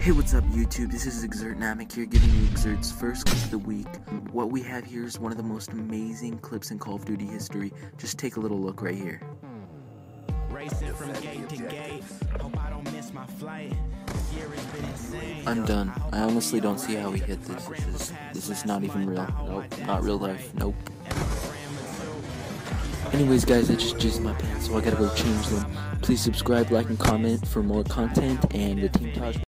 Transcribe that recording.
Hey, what's up YouTube? This is Exertnamic here, giving you Exert's first clip of the week. What we have here is one of the most amazing clips in Call of Duty history. Just take a little look right here. Racing from gate to gate. Hope I don't miss my flight. Year has been insane. I'm done. I honestly don't see how he hit this. This is not even real. Nope, not real life. Nope. Anyways guys, I just jizzed my pants, so I gotta go change them. Please subscribe, like, and comment for more content, and the team talk.